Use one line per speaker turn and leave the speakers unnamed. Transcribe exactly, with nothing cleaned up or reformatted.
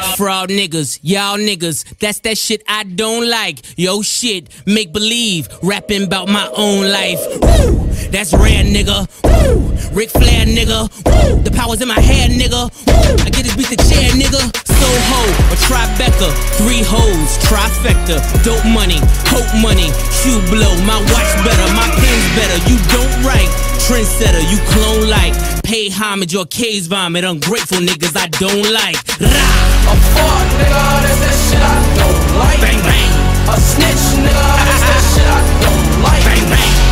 Fraud niggas, y'all niggas, that's that shit I don't like. Yo shit, make believe, rapping about my own life. Woo! That's rare, nigga. Woo! Ric Flair, nigga. Woo! The power's in my hair, nigga. Woo! I get this beat the chair, nigga. Soho, a Tribeca, three hoes, trifecta, dope money, hope money, shoe blow, my watch better, my pen's better. You don't write, trendsetter, you clone like. Pay homage or case vomit, ungrateful niggas I don't like. Rah!
A fuck nigga, that's that shit I don't like.
Bang bang.
A snitch nigga, that's that shit I don't like.
Bang bang.